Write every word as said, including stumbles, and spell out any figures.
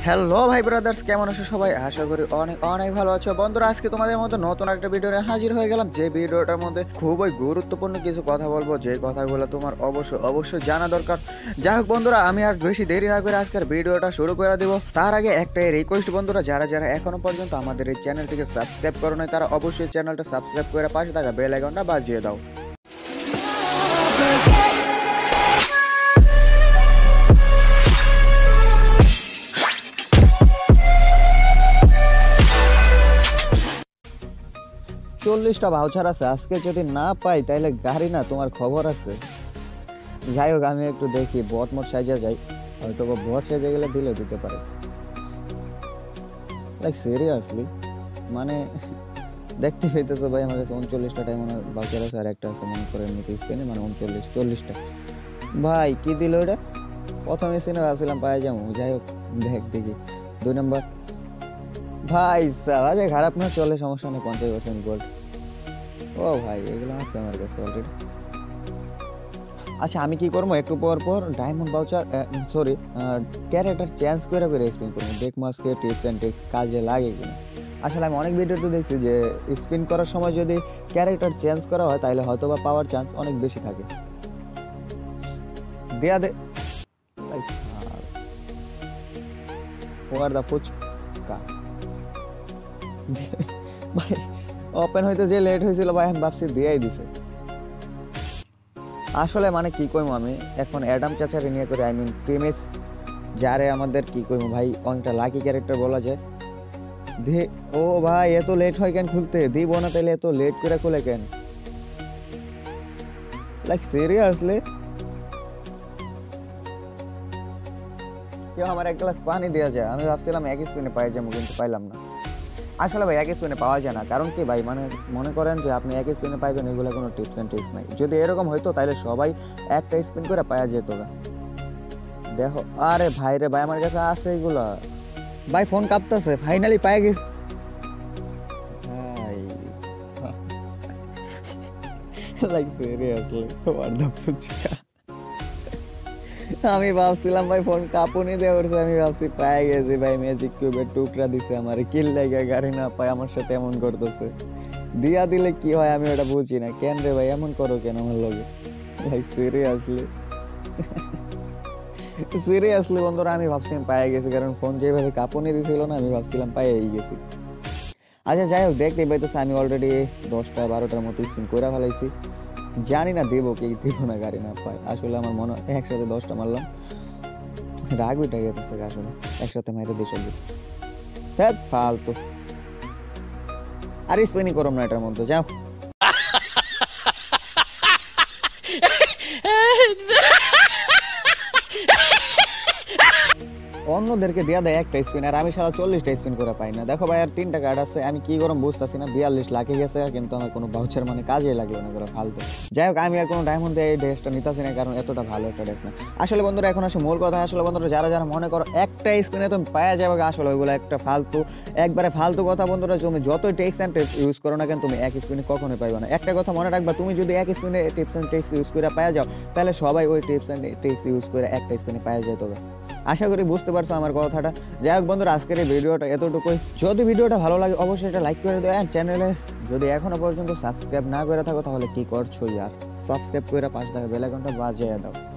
Hello ভাই brothers, কেমন আছো সবাই? আশা করি অনেক অনেক ভালো আছো বন্ধুরা। আজকে তোমাদের মধ্যে নতুন একটা ভিডিও নিয়ে হাজির হয়ে গেলাম, যে ভিডিওটার মধ্যে খুবই গুরুত্বপূর্ণ কিছু কথা বলবো, যে কথাগুলো তোমার অবশ্যই অবশ্যই জানা দরকার। যাই হোক বন্ধুরা, আমি আর বেশি দেরি না করে আজকের ভিডিওটা শুরু করে দিব। তার আগে একটাই রিকোয়েস্ট বন্ধুরা, যারা যারা এখনো পর্যন্ত আমাদের এই চ্যানেলটিকে সাবস্ক্রাইব করো নাই, তারা অবশ্যই চ্যানেলটা সাবস্ক্রাইব করে পাশে থাকা বেল আইকনটা বাজিয়ে দাও। চল্লিশটা ভাউচার আছে, আজকে যদি না পাই তাহলে গাড়ি না তোমার খবর আছে। যাই হোক, আমি একটু দেখি বট মোট সাইজে যাই, হয়তো বট সাইজে গেলে দিলে দিতে পারে। লাইক সিরিয়াসলি মানে দেখতে পেতেছো ভাই, আমার কাছে উনচল্লিশটা টাইম ভাউচার আছে, আর একটা আছে মনে করে এমনিতে স্পেনে, মানে উনচল্লিশ চল্লিশটা। ভাই কি দিল ওটা? প্রথমে সিনে ভাবছিলাম পায়ে যাবো। যাই হোক দেখ দেখি দুই নম্বর। ভাই সাবাজে খারাপ না, চলে সমস্যা নেই, পঞ্চাশ পার্সেন্ট গোল্ড। ও ভাই এগুলো আছে আমার কাছে অলরেডি। আচ্ছা, আমি কি করবো, একটু পর পর diamond voucher sorry character change করে করে স্পিন করবো, দেখবো আজকে টিপস অ্যান্ড ট্রিক্স কাজে লাগে কিনা। আসলে আমি অনেক ভিডিওতে দেখছি যে স্পিন করার সময় যদি ক্যারেক্টার চেঞ্জ করা হয় তাহলে হয়তো বা পাওয়ার চান্স অনেক বেশি থাকে। দেয়া দে ওয়ার দা ফুচকা ভাই, ওপেন হইতে যে লেট হয়েছিল ভাই, আমি ভাবছি দিয়েই দিছে। আসলে মানে কি কইমু, আমি এখন অ্যাডাম চাচারে নিয়ে করে, আই মিন প্রিমিস যারে আমাদের কি কইমু ভাই, অনেকটা লাকি ক্যারেক্টার বলা যায়। দে ও ভাই, এত লেট হয় কেন খুলতে? দিব না তাইলে এত লেট করে খুলে কেন? লাইক সিরিয়াসলি কেউ আমার এক গ্লাস পানি দেওয়া যায়? আমি ভাবছিলাম এক স্পিনে পাই যাবো, কিন্তু পাইলাম না। আসলে ভাই এক স্পিনে পাওয়া যায় না, কারণ কি ভাই, মানে মনে করেন যে আপনি এক স্পিনে পাইবেন, এগুলো কোনো টিপস অ্যান্ড ট্রিক্স নাই। যদি এরকম হইতো তাহলে সবাই একটা স্পিন করে পাওয়া যেত। দেখো, আরে ভাই রে ভাই, আমার কাছে আছে এগুলা। ভাই ফোন কাঁপতেছে, ফাইনালি পাই গেছি ভাই। Like seriously what the fuchka. আমি ভাবছিলাম ভাই ফোন কাঁপুনি দিয়ে উঠছে, আমি ভাবছি পাই গেছি ভাই, ম্যাজিক কিউবের টুকরা দিছে আমার, কিল লাগে গাড়ি না পায়, আমার সাথে এমন করতেছে। দিয়া দিলে কি হয় আমি ওটা বুঝি না, কেন রে ভাই এমন করো কেন আমার লগে? লাইক সিরিয়াসলি সিরিয়াসলি বন্ধুরা, আমি ভাবছিলাম পায়ে গেছি, কারণ ফোন যেভাবে কাঁপুনি দিছিল না, আমি ভাবছিলাম পাইয়েই গেছি। আচ্ছা যাই হোক, দেখতে পাইতেছে আমি অলরেডি দশটা বারোটার মতো স্পিন করে ফেলাইছি। জানি না দেবো কি দেবো না, গাড়ি না পাই। আসলে আমার মনে হয় একসাথে দশটা মারলাম, রাগ উঠে গেছে আসলে, একসাথে মাইরে দিয়ে সব ফালতু। আর স্পিনই করম না এটার মধ্যে, যাও। অন্যদেরকে দেওয়া দেয় একটা স্পিন, আর আমি সারা চল্লিশটা স্পিন করে পাই না। দেখো ভাই, আর তিনটা কার্ড আছে, আমি কি করম বুঝতেছি না। বিয়াল্লিশ লাখে গেছে, কিন্তু আমার কোনো ভাউচার মানে কাজে লাগলো না, করে ফালতু। যাই হোক, আমি আর কোনো ডায়মন্ড দিয়ে এই ড্রেসটা নিতেছি না, কারণ এতটা ভালো একটা ড্রেস না। আসলে বন্ধুরা এখন আসে মূল কথা। আসলে বন্ধুরা, যারা যারা মনে করো একটা স্পিনে তুমি পাওয়া যাবে, আসলে ওইগুলো একটা ফালতু, একবারে ফালতু কথা বন্ধুরা। তুমি যতই টিপস অ্যান্ড ট্রিক্স ইউজ করো না কেন, তুমি এক স্পিনে কখনোই পাইবে না। একটা কথা মনে রাখবা, তুমি যদি এক স্পিনে টিপস অ্যান্ড ট্রিক্স ইউজ করে পাওয়া যাও, তাহলে সবাই ওই টিপস অ্যান্ড ট্রিক্স ইউজ করে একটা স্পিনে পাওয়া যেতে হবে। আশা করি বুঝতে পারছো আমার কথাটা। যাই হোক বন্ধুরা, আজকের এই ভিডিওটা এতটুকুই। যদি ভিডিওটা ভালো লাগে অবশ্যই এটা লাইক করে দেয়, চ্যানেলে যদি এখনো পর্যন্ত সাবস্ক্রাইব না করে থাকো তাহলে কি করছো ইয়ার, সাবস্ক্রাইব করে পাশে থাকা বেল আইকনটা বাজিয়ে দাও।